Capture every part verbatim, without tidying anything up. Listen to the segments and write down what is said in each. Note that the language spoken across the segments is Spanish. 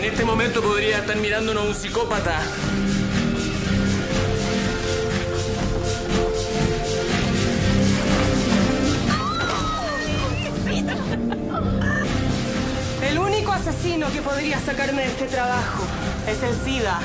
este momento podría estar mirándonos un psicópata. El único asesino que podría sacarme de este trabajo es el SIDA.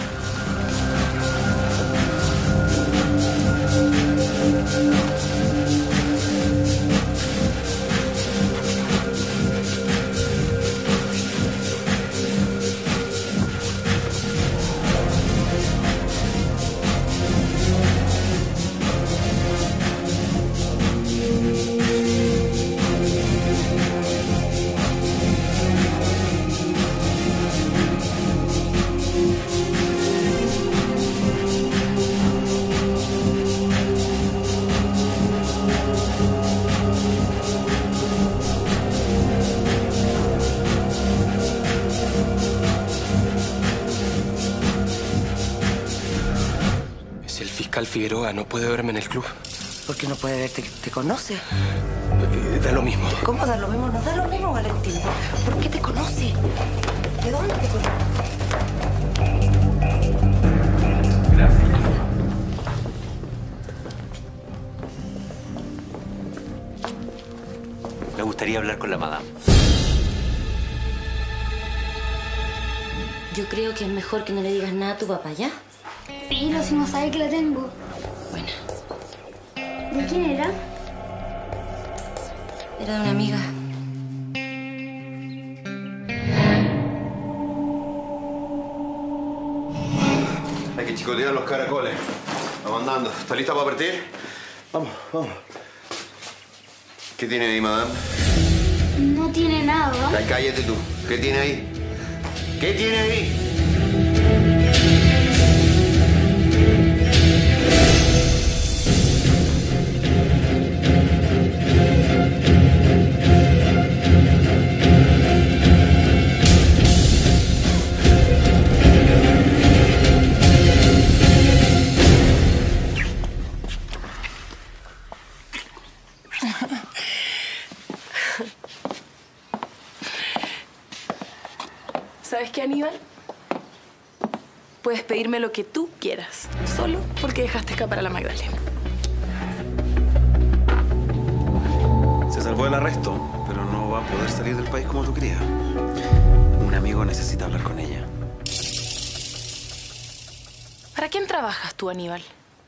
Fiscal Figueroa no puede verme en el club. ¿Por qué no puede verte? ¿Te conoce? Eh, da lo mismo. ¿Cómo da lo mismo? No da lo mismo, Valentín. ¿Por qué te conoce? ¿De dónde te conoce? Gracias. Me gustaría hablar con la madame. Yo creo que es mejor que no le digas nada a tu papá, ¿ya? Filo, si no sabe que la tengo. Bueno. ¿De quién era? Era de una amiga. Hay que chicotear los caracoles. Vamos andando. ¿Está lista para partir? Vamos, vamos. ¿Qué tiene ahí, madame? No tiene nada. Ay, cállate tú. ¿Qué tiene ahí? ¿Qué tiene ahí? ¿Sabes qué, Aníbal? Puedes pedirme lo que tú quieras, solo porque dejaste escapar a la Magdalena. Se salvó del arresto, pero no va a poder salir del país como tú querías. Un amigo necesita hablar con ella. ¿Para quién trabajas tú, Aníbal?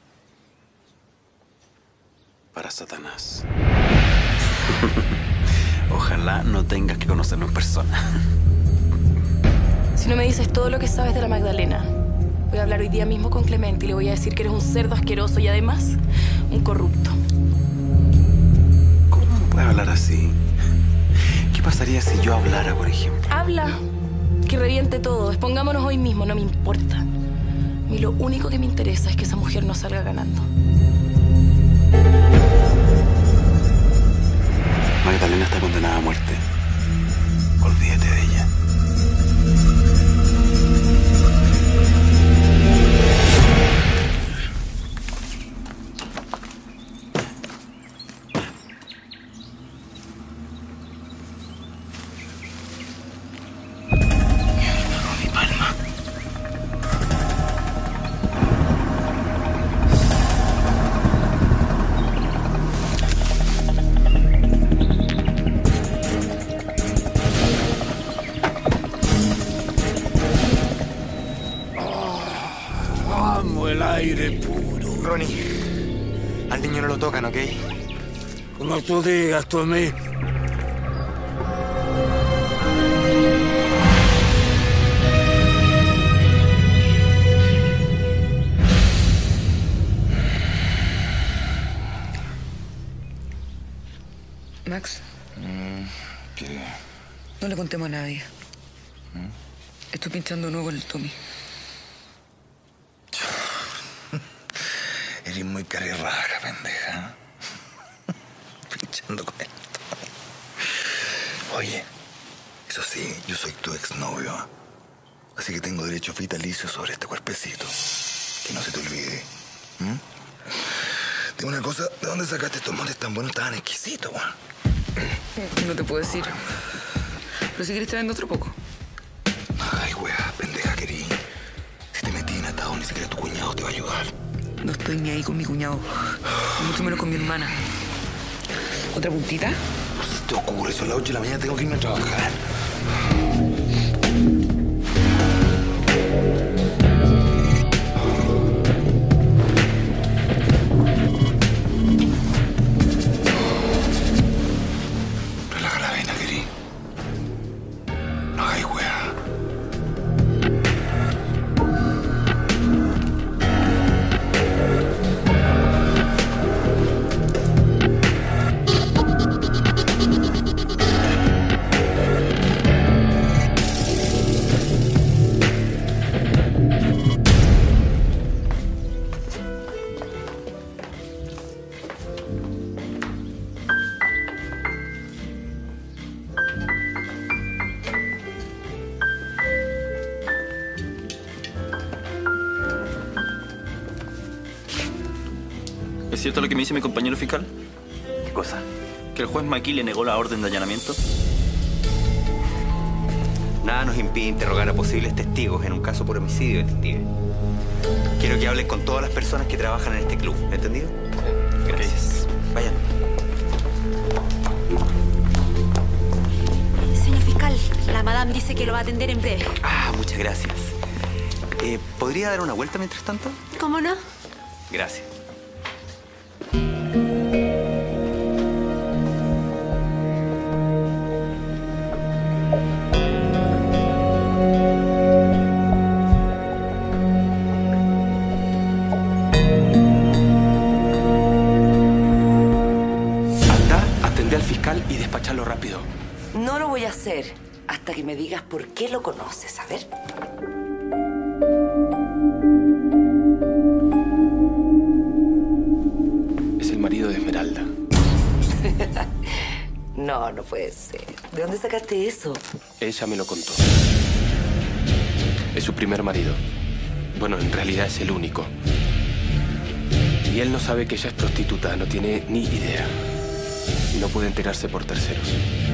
Para Satanás. Ojalá no tengas que conocerlo en persona. Si no me dices todo lo que sabes de la Magdalena, voy a hablar hoy día mismo con Clemente y le voy a decir que eres un cerdo asqueroso y además un corrupto. ¿Cómo puedes hablar así? ¿Qué pasaría si yo hablara, por ejemplo? Habla, que reviente todo. Expongámonos hoy mismo, no me importa. A mí lo único que me interesa es que esa mujer no salga ganando. Magdalena está condenada a muerte. Olvídate de ella. El aire puro. Ronnie, al niño no lo tocan, ¿ok? Como tú digas, tú a mí. Max. Mm, ¿Qué? No le contemos a nadie. ¿Mm? Estoy pinchando de nuevo con el Tommy. Eres muy carerraja, pendeja. Pinchando con esto. Oye, eso sí, yo soy tu exnovio. Así que tengo derecho vitalicio sobre este cuerpecito. Que no se te olvide. ¿Mm? Dime una cosa, ¿de dónde sacaste estos moles tan buenos, tan exquisitos, weón? No te puedo decir. Pero si quieres te vendo otro poco. Ay, weá. Ni siquiera tu cuñado te va a ayudar. No estoy ni ahí con mi cuñado. Mucho menos con mi hermana. ¿Otra puntita? No se te ocurre, son las ocho de la mañana, tengo que irme a trabajar. Relaja la vena, querido. No hagáis hueá. ¿Es cierto lo que me dice mi compañero fiscal? ¿Qué cosa? ¿Que el juez Maquis le negó la orden de allanamiento? Nada nos impide interrogar a posibles testigos en un caso por homicidio, detective. Quiero que hablen con todas las personas que trabajan en este club, ¿entendido? Gracias. Vayan. Señor fiscal, la madame dice que lo va a atender en breve. Ah, muchas gracias. Eh, ¿Podría dar una vuelta mientras tanto? ¿Cómo no? Gracias. Atendé al fiscal y despacharlo rápido. No lo voy a hacer hasta que me digas por qué lo conoces. A ver. Es el marido de Esmeralda. No, no puede ser. ¿De dónde sacaste eso? Ella me lo contó. Es su primer marido. Bueno, en realidad es el único. Y él no sabe que ella es prostituta, no tiene ni idea. Y no puede enterarse por terceros.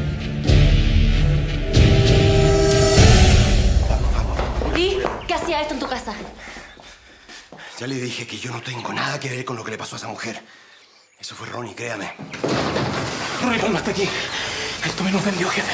¿Y qué hacía esto en tu casa? Ya le dije que yo no tengo nada que ver con lo que le pasó a esa mujer. Eso fue Ronnie, créame. Ronnie, no está aquí. Esto me lo vendió, jefe.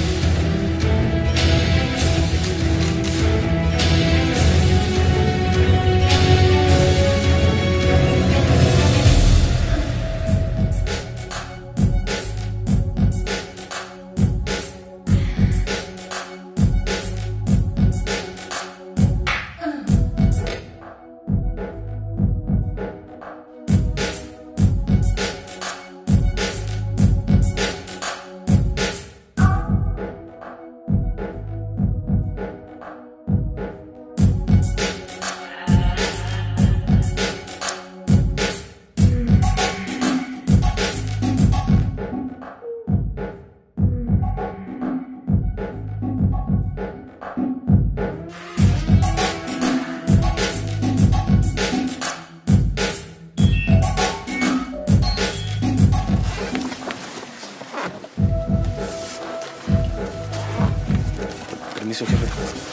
Permiso, jefe.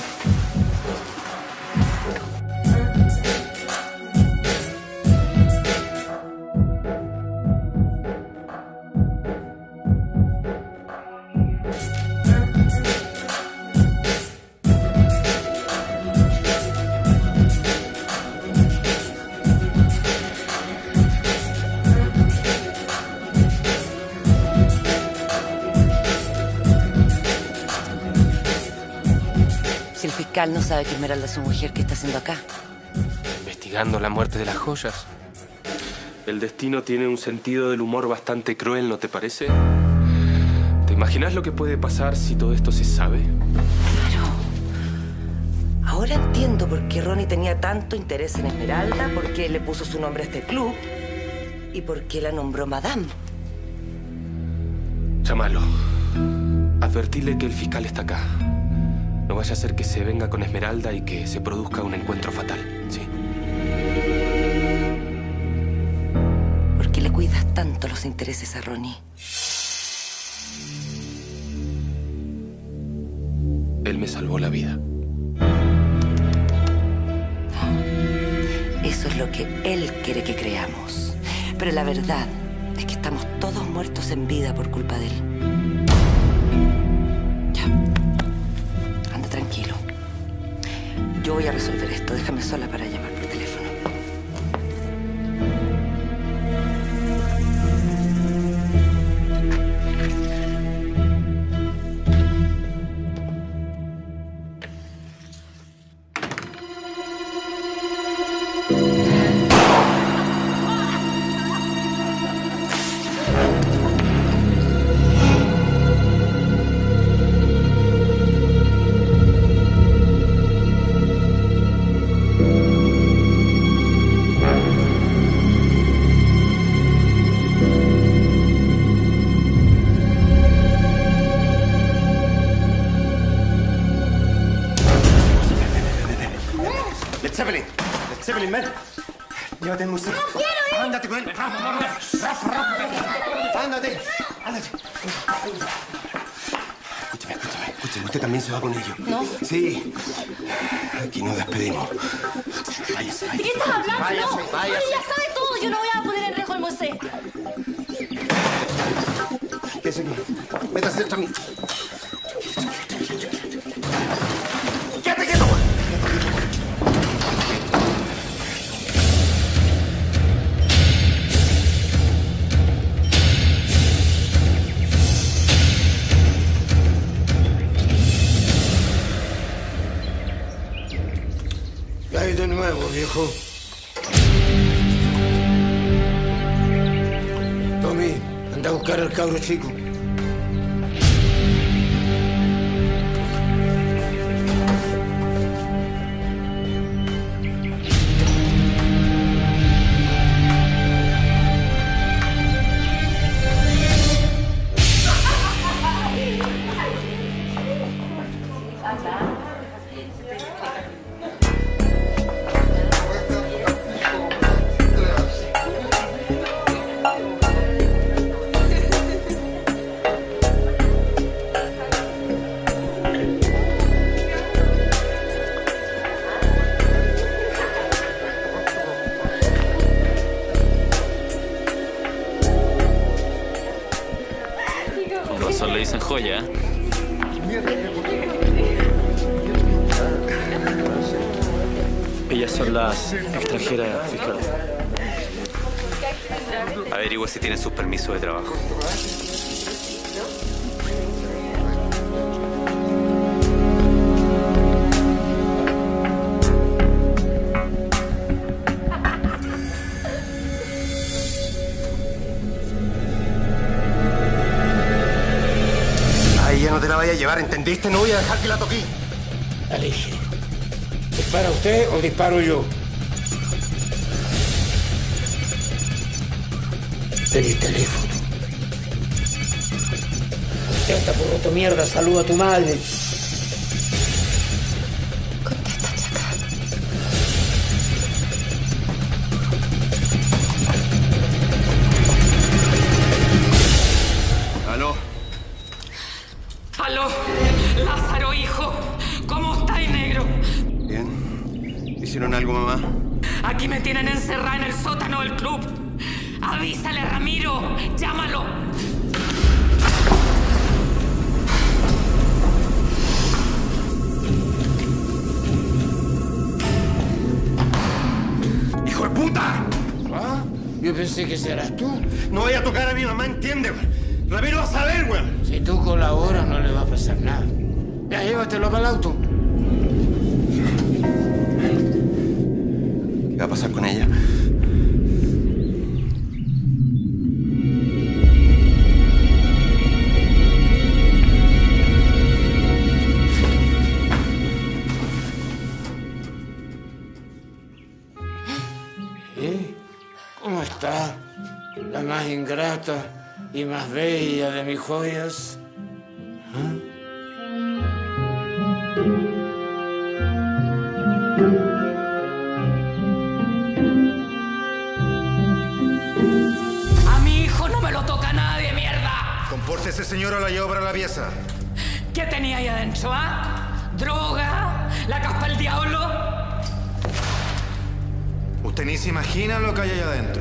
Si el fiscal no sabe que Esmeralda es su mujer, ¿qué está haciendo acá? Investigando la muerte de las joyas. El destino tiene un sentido del humor bastante cruel, ¿no te parece? ¿Te imaginas lo que puede pasar si todo esto se sabe? Claro. Ahora entiendo por qué Ronnie tenía tanto interés en Esmeralda, por qué le puso su nombre a este club y por qué la nombró Madame. Llámalo. Advertirle que el fiscal está acá. No vaya a ser que se venga con Esmeralda y que se produzca un encuentro fatal, ¿sí? ¿Por qué le cuidas tanto los intereses a Ronnie? Él me salvó la vida. No. Eso es lo que él quiere que creamos. Pero la verdad es que estamos todos muertos en vida por culpa de él. Ya. Anda tranquilo. Yo voy a resolver esto. Déjame sola para llamar por teléfono. Led Zeppelin. Led Zeppelin, ven. Llévate el museo. ¡No quiero ir! Ándate con él. Ándate. Ándate. Escúchame, escúchame, escúchame. Usted también se va con ellos. ¿No? Sí. Aquí nos despedimos. Váyase, váyase. ¿De qué estás hablando? Váyase, no. váyase. Él ya sabe todo. Yo no voy a poner en riesgo el museo. ¿Qué es aquí? Métase dentro a mí. ¡Quédate quieto! ¿Qué hay de nuevo, viejo? Tommy, anda a buscar al cabro chico. Con razón le dicen joya, ¿eh? Ellas son las extranjeras, fiscal. Averigua si tienen sus permisos de trabajo. A ella no te la vaya a llevar, ¿entendiste? No voy a dejar que la toque. Elige. ¿Dispara usted o disparo yo? El teléfono. Esta por tu mierda, saluda a tu madre. Contesta, chaca. Aló. Aló, Lázaro, hijo. ¿Cómo estáis, negro? Bien. ¿Hicieron algo, mamá? Aquí me tienen encerrada en el sótano del club. Avísale a Ramiro. Llámalo. ¡Hijo de puta! ¿Ah? Yo pensé que serás tú. No voy a tocar a mi mamá, ¿entiendes? Ramiro va a saber, güey. Si tú colaboras, no le va a pasar nada. Ya, llévatelo para el auto. ¿Qué va a pasar con ella? ¿Eh? ¿Cómo está? La más ingrata y más bella de mis joyas. ¿Ah? A mi hijo no me lo toca nadie, mierda. Compórtese, señora, la llevo para la pieza. ¿Qué tenía ahí adentro, ah? ¿Droga? ¿La caspa del diablo? Usted ni se imagina lo que hay allá adentro.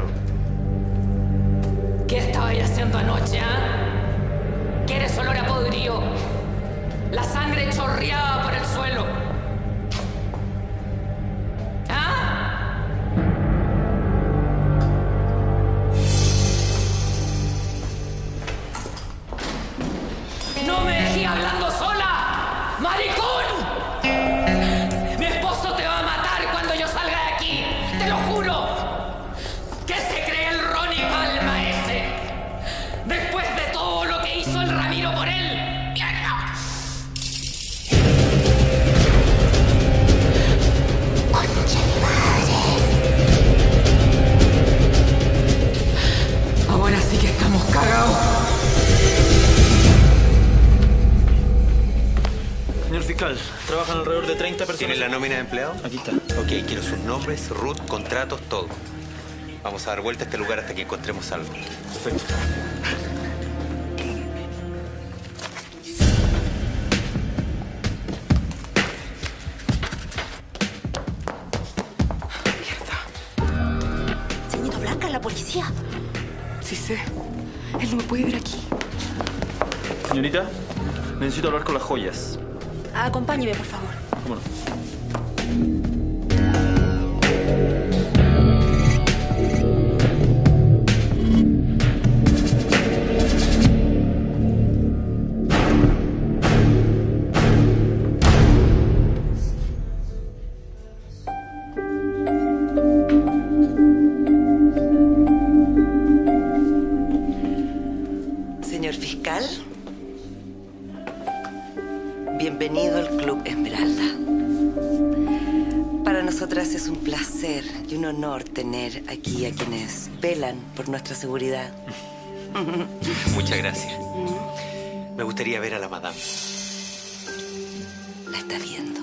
¿Qué estabais haciendo anoche, ah? ¿Quieres olor a podrido? La sangre chorreaba por el suelo. ¿Ah? ¡No me dejé hablando sola! ¡Maricón! Mi esposo te va a matar cuando yo salga de aquí. ¡Te lo juro! ¿Qué se cree el Ronnie Palma ese? Después de todo lo que hizo el Ramiro por él. ¡Mierda! ¡Concha de madre! Ahora sí que estamos cagados. Señor fiscal, trabajan alrededor de treinta personas. ¿Tienen la nómina de empleados? Aquí está. Ok, quiero sus nombres, R U T, contratos, todo. Vamos a dar vuelta a este lugar hasta que encontremos algo. Perfecto. Señorita Blanca, la policía. Sí sé. Él no me puede ver aquí. Señorita, necesito hablar con las joyas. Acompáñeme, por favor. ¿Cómo no? Señor fiscal, bienvenido al Club Esmeralda. Para nosotras es un placer y un honor tener aquí a quienes velan por nuestra seguridad. Muchas gracias. Me gustaría ver a la madame. La está viendo.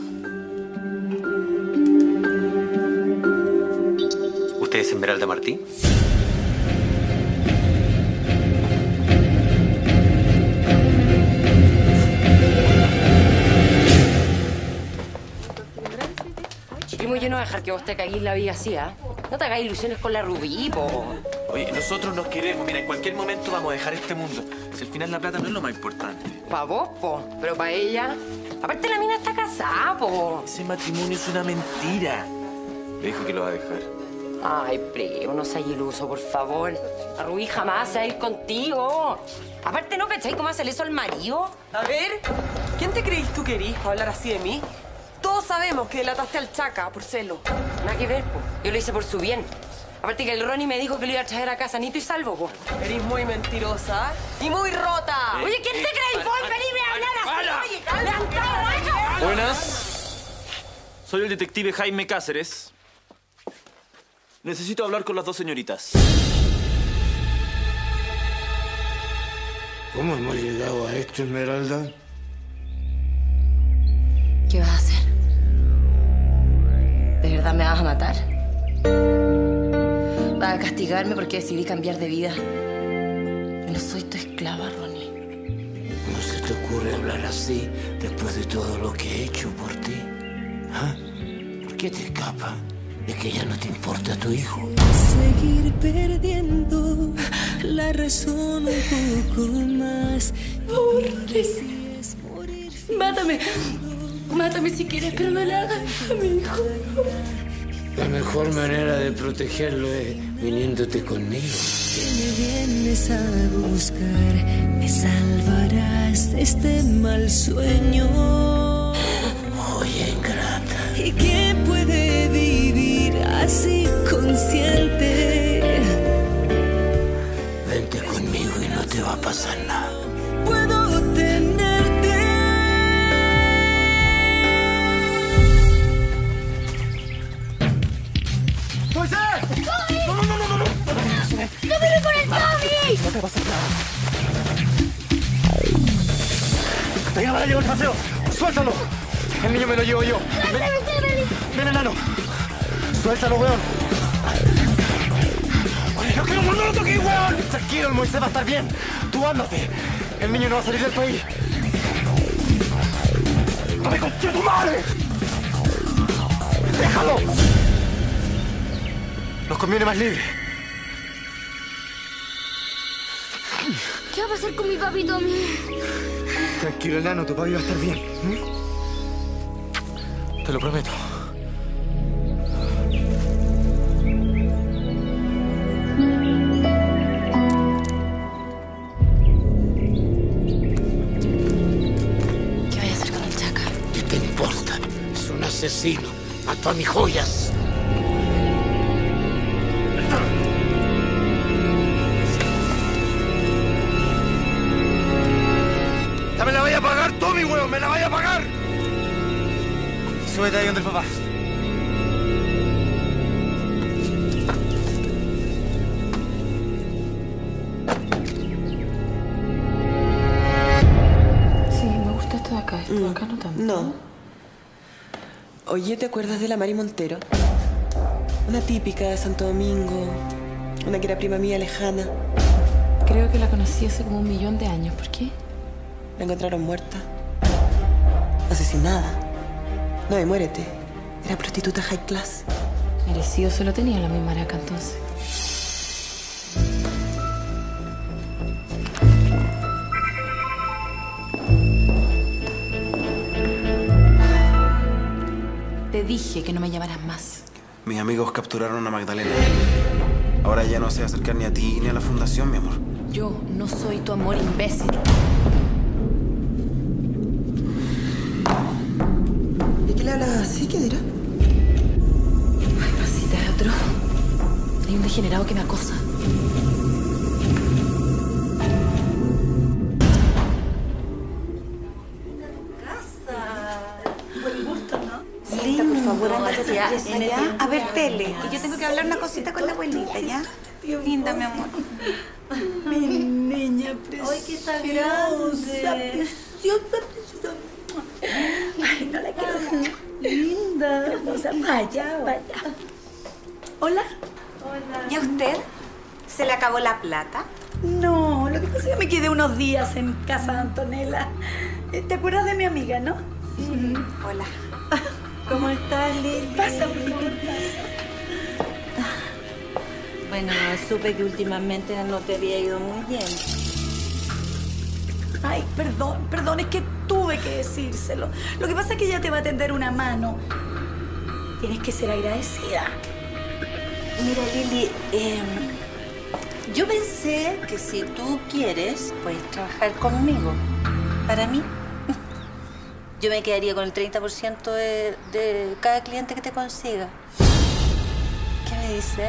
¿Usted es Esmeralda Martín? Primo, yo no voy a dejar que vos te caguís la vida así, ¿ah? No te hagas ilusiones con la Rubí, po. Oye, nosotros nos queremos. Mira, en cualquier momento vamos a dejar este mundo. Si al final la plata no es lo más importante. Pa' vos, po. Pero pa' ella... Aparte, la mina está casada, po. Ese matrimonio es una mentira. Le dijo que lo va a dejar. Ay, primo, no seas iluso, por favor. La Rubí jamás se va a ir contigo. Aparte, ¿no cacháis cómo hacerle eso al marido? A ver, ¿quién te creís tú que eres para hablar así de mí? Todos sabemos que delataste al Chaca por celo. Nada que ver, po. Yo lo hice por su bien. Aparte que el Ronnie me dijo que lo iba a traer a casa nito y salvo, po. Eres muy mentirosa y muy rota. Eh, Oye, ¿quién eh, te crees? Vos venirme a hablar así. Oye, levantado. Buenas. Soy el detective Jaime Cáceres. Necesito hablar con las dos señoritas. ¿Cómo hemos llegado a esto, Esmeralda? ¿Qué vas a hacer? ¿De verdad me vas a matar? ¿Vas a castigarme porque decidí cambiar de vida? Yo no soy tu esclava, Ronnie. ¿Cómo se te ocurre hablar así después de todo lo que he hecho por ti? ¿Ah? ¿Por qué te escapa de que ya no te importa tu hijo? Seguir perdiendo la razón un poco más. Morir. Mátame. Mátame si quieres, pero no le hagas a mi hijo. La mejor manera de protegerlo es viniéndote conmigo. Que me vienes a buscar, me salvarás de este mal sueño. Oye, ingrata. ¿Y quién puede vivir así consciente? Vente conmigo y no te va a pasar nada. Puedo tenerte. ¡Moisés! ¡No, no, no, no, no! ¡No viene con el Tommy! No te pasa nada. Hasta ya para llevar el paseo. ¡Suéltalo! El niño me lo llevo yo. Ven, ven, enano. Suéltalo, weón. ¡No quiero, no lo toques, weón! Tranquilo, el Moisés va a estar bien. Tú ándate. El niño no va a salir del país. ¡No me conté tu madre! ¡Déjalo! conviene más libre. ¿Qué va a pasar con mi papi Tommy? Tranquilo, enano, tu papi va a estar bien. ¿Mm? Te lo prometo. ¿Qué voy a hacer con el Chaca? ¿Qué te importa? Es un asesino. Mató a mis joyas. ¡Me la vaya a pagar, Tommy, weón! ¡Me la vaya a pagar! Súbete ahí donde el papá. Sí, me gusta esto de acá. Esto de acá no tanto. No. Oye, ¿te acuerdas de la Mari Montero? Una típica de Santo Domingo. Una que era prima mía lejana. Creo que la conocí hace como un millón de años. ¿Por qué? La encontraron muerta. Asesinada. No, y muérete. Era prostituta high class. Merecido se lo tenía la misma maraca entonces. Te dije que no me llamaras más. Mis amigos capturaron a Magdalena. Ahora ya no se va a acercar ni a ti ni a la fundación, mi amor. Yo no soy tu amor, imbécil. ¿Y qué le hablas así? ¿Qué dirá? Ay, Pasita, es otro. Hay un degenerado que me acosa. Linda, por favor, ándate allá a ver tele. Y yo tengo que hablar una cosita con la abuelita, ¿ya? Linda, mi amor. Mi niña preciosa. Ay, qué está grande. Preciosa, preciosa. Ay, no la quiero ver. Linda. Hermosa. Vaya, vaya. Hola. Hola. ¿Y a usted? ¿Se le acabó la plata? No, lo que pasa es que me quedé unos días en casa de Antonella. ¿Te acuerdas de mi amiga, no? Sí. Hola. ¿Cómo estás, Lili? Pasa, por favor, pasa. Bueno, supe que últimamente no te había ido muy bien. Ay, perdón, perdón, es que tuve que decírselo. Lo que pasa es que ella te va a tender una mano. Tienes que ser agradecida. Mira, Lili, eh, yo pensé que si tú quieres, puedes trabajar conmigo. Para mí, yo me quedaría con el treinta por ciento de, de cada cliente que te consiga. ¿Qué me dices?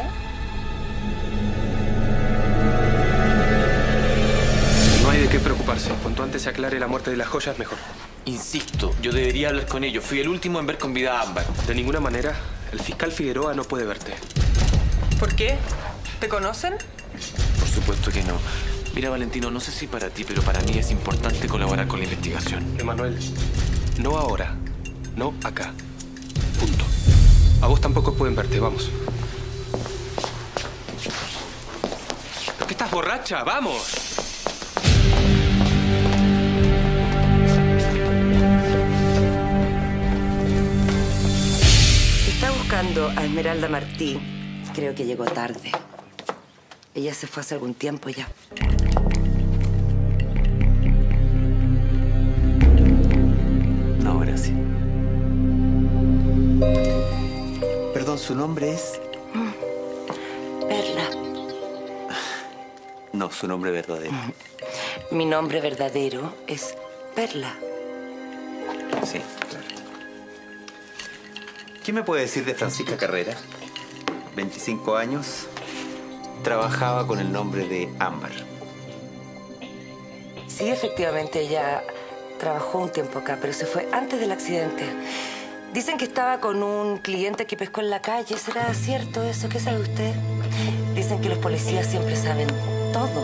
No hay de qué preocuparse. Cuanto antes se aclare la muerte de las joyas, mejor. Insisto, yo debería hablar con ellos. Fui el último en ver con vida a Ámbar. De ninguna manera, el fiscal Figueroa no puede verte. ¿Por qué? ¿Te conocen? Por supuesto que no. Mira, Valentino, no sé si para ti, pero para mí es importante colaborar con la investigación. Emanuel, no ahora. No acá. Punto. A vos tampoco pueden verte. Vamos. ¿Pero qué estás borracha? ¡Vamos! Está buscando a Esmeralda Martí. Creo que llegó tarde. Ella se fue hace algún tiempo ya. No, gracias. Perdón, ¿su nombre es? Perla. No, su nombre verdadero. Mi nombre verdadero es Perla. Sí, claro. ¿Qué me puede decir de Francisca Carrera? veinticinco años. Trabajaba con el nombre de Ámbar. Sí, efectivamente, ella trabajó un tiempo acá, pero se fue antes del accidente. Dicen que estaba con un cliente que pescó en la calle. ¿Será cierto eso? ¿Qué sabe usted? Dicen que los policías siempre saben todo.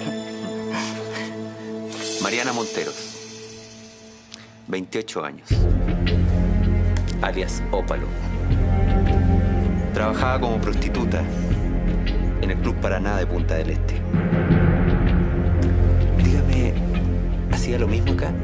Mariana Monteros. veintiocho años. Alias Ópalo. Trabajaba como prostituta en el Club Paraná de Punta del Este. Dígame, ¿hacía lo mismo acá?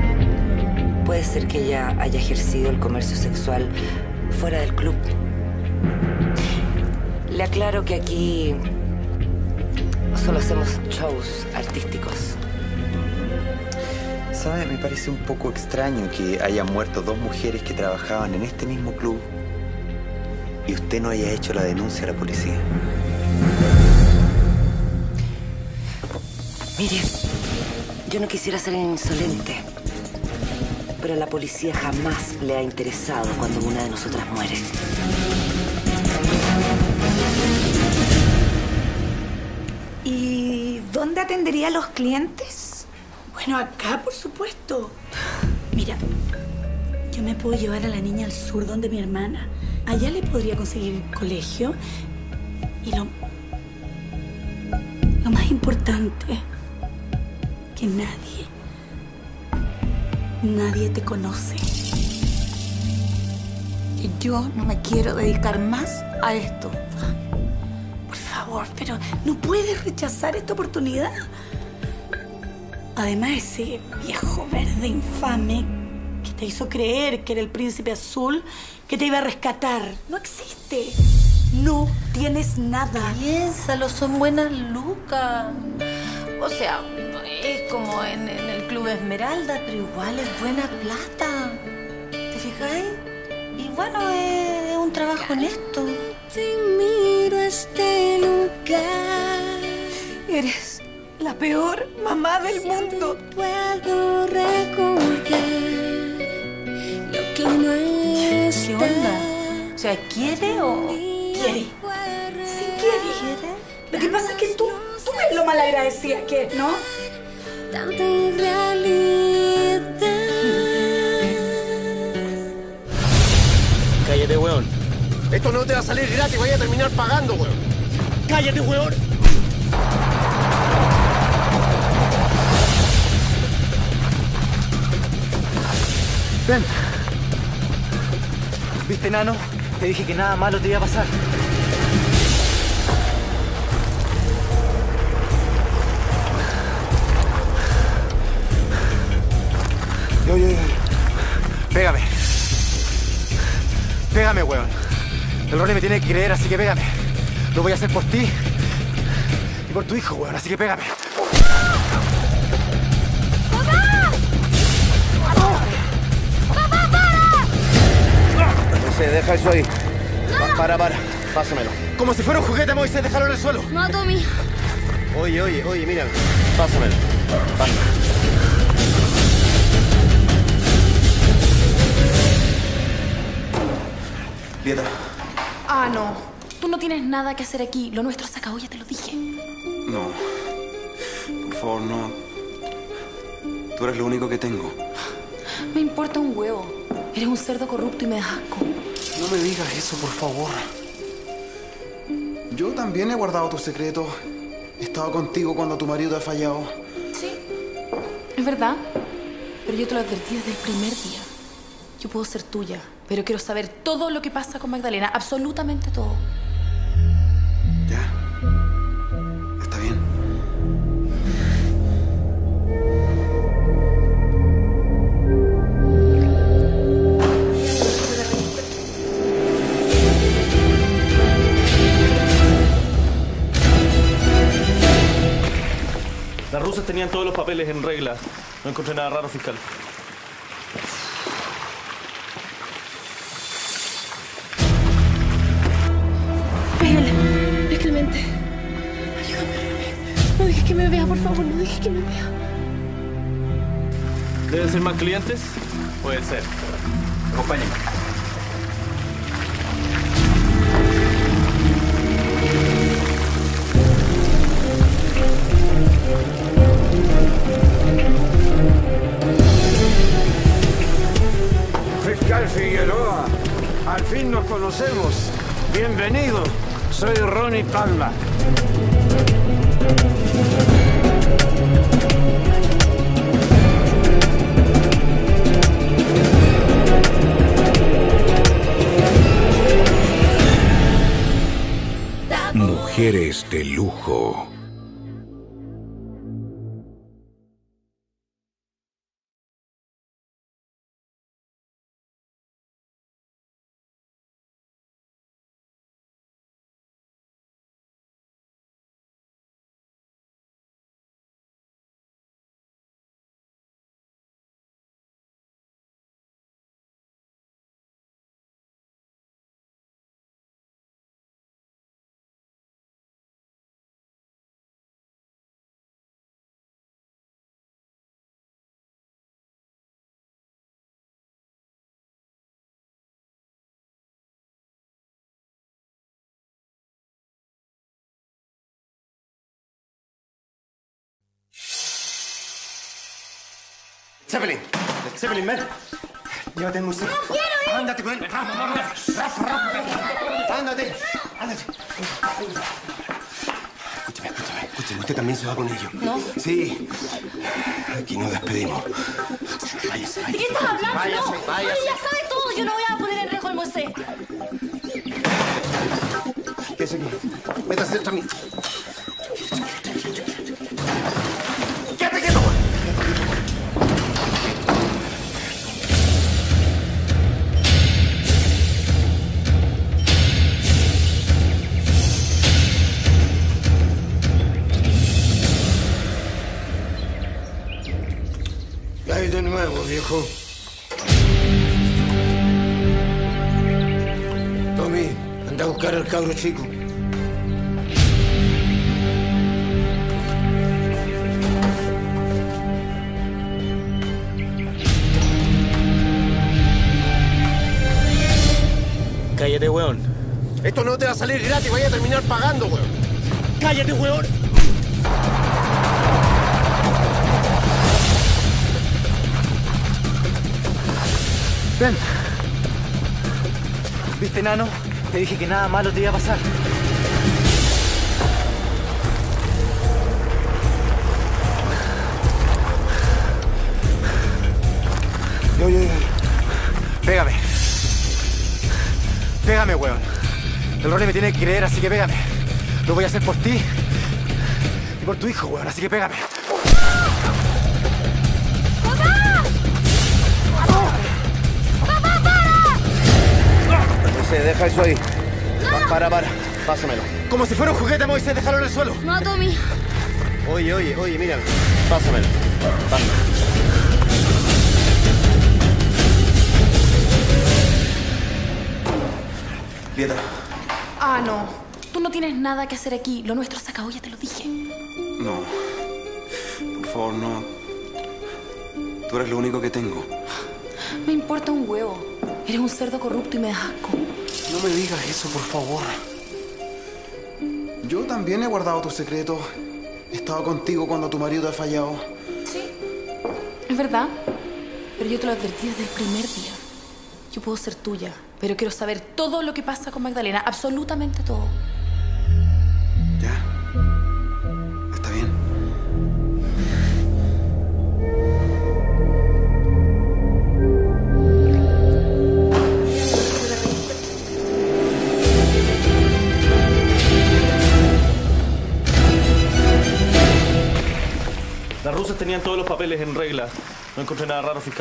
Puede ser que ella haya ejercido el comercio sexual fuera del club. Le aclaro que aquí solo hacemos shows artísticos. ¿Sabe? Me parece un poco extraño que hayan muerto dos mujeres que trabajaban en este mismo club y usted no haya hecho la denuncia a la policía. Mire, yo no quisiera ser insolente, pero a la policía jamás le ha interesado cuando una de nosotras muere. ¿Y dónde atendería a los clientes? Bueno, acá, por supuesto. Mira, yo me puedo llevar a la niña al sur donde mi hermana. Allá le podría conseguir colegio. Y lo... Lo más importante, que nadie, nadie te conoce. Y yo no me quiero dedicar más a esto. Por favor, pero no puedes rechazar esta oportunidad. Además, ese viejo verde infame que te hizo creer que era el príncipe azul que te iba a rescatar, no existe. No tienes nada. Piénsalo, son buenas lucas. O sea, es como en, en el Club Esmeralda, pero igual es buena plata. ¿Te fijáis? Y bueno, es un trabajo honesto. Te miro a este lugar. Eres la peor mamá del mundo. Puedo recordar lo que no está. ¿Qué onda? O sea, ¿quiere o...? Quiere. Sí quiere. ¿Quiere? Lo que pasa es que tú, tú ves lo malagradecida que es, ¿no? Tanta realidad. Cállate, weón. Esto no te va a salir gratis, vaya a terminar pagando, weón. Cállate, weón. Ven. ¿Viste, nano? Te dije que nada malo te iba a pasar. Yo, yo, yo. Pégame. Pégame, weón. El Ronnie me tiene que creer, así que pégame. Lo voy a hacer por ti y por tu hijo, weón, así que pégame. Moisés, deja eso ahí. No. Para, para. Pásamelo. Como si fuera un juguete, Moisés, déjalo en el suelo. No, Tommy. Oye, oye, oye, mírame. Pásamelo. Pásamelo. Lieta. Ah, no. Tú no tienes nada que hacer aquí. Lo nuestro se acabó, ya te lo dije. No. Por favor, no. Tú eres lo único que tengo. Me importa un huevo. Eres un cerdo corrupto y me das asco. No me digas eso, por favor. Yo también he guardado tus secretos. He estado contigo cuando tu marido te ha fallado. Sí, es verdad. Pero yo te lo advertí desde el primer día. Yo puedo ser tuya, pero quiero saber todo lo que pasa con Magdalena. Absolutamente todo. Ya. Está bien. Las rusas tenían todos los papeles en regla. No encontré nada raro, fiscal. Miguel, es Clemente. Ayúdame. No dejes que me vea, por favor. No dejes que me vea. ¿Deben ser más clientes? Puede ser. Acompáñenme. Fiscal Figueroa, al fin nos conocemos. Bienvenido, soy Ronnie Palma. Mujeres de lujo. Zeppelin. Zeppelin, ven. Llévate el museo. ¡No quiero ir! Ándate con él. Rápido, rápido, rápido. Ándate. Ándate. Escúchame, escúchame, escúchame. Usted también se va con ellos. ¿No? Sí. Aquí nos despedimos. Váyase, ¿De qué estás hablando? Váyase, no. váyase. Oye, ya sabes todo. Yo no voy a poner en riesgo el museo. ¿Qué es aquí? Métase dentro a mí. ¡Quédate quieto! ¿Qué hay de nuevo, viejo? Tommy, anda a buscar al cabro chico. Cállate, weón. Esto no te va a salir gratis, vaya a terminar pagando, weón. Cállate, weón. Ven. ¿Viste, nano? Te dije que nada malo te iba a pasar. Yo, yo, yo. Pégame. Pégame, weón. El Ronnie me tiene que creer, así que pégame. Lo voy a hacer por ti y por tu hijo, weón, así que pégame. Moisés, deja eso ahí. No. Para, para. Pásamelo. Como si fuera un juguete, Moisés, déjalo en el suelo. No, Tommy. Oye, oye, oye, mírame. Pásamelo. Pásamelo. Lieta. Ah, no. Tú no tienes nada que hacer aquí. Lo nuestro se acabó, ya te lo dije. No. Por favor, no. Tú eres lo único que tengo. Me importa un huevo. Eres un cerdo corrupto y me das asco. No me digas eso, por favor. Yo también he guardado tus secretos. He estado contigo cuando tu marido te ha fallado. Sí. Es verdad. Pero yo te lo advertí desde el primer día. Yo puedo ser tuya, pero quiero saber todo lo que pasa con Magdalena. Absolutamente todo. Ya. Está bien. Las rusas tenían todos los papeles en regla. No encontré nada raro, fiscal.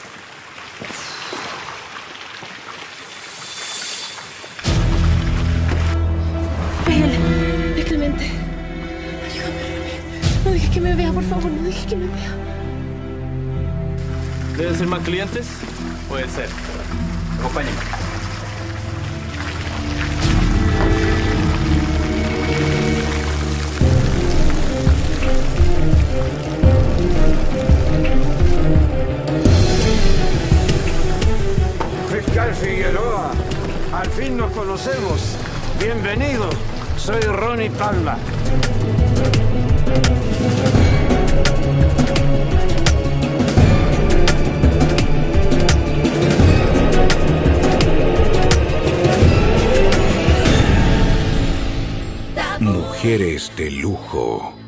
Pégale. Es Clemente. Ayúdame, Ronnie. No dejes que me vea, por favor. No dejes que me vea. ¿Deben ser más clientes? Puede ser. Acompáñenme. Fiscal Figueroa, al fin nos conocemos. Bienvenido, soy Ronnie Palma. Mujeres de lujo.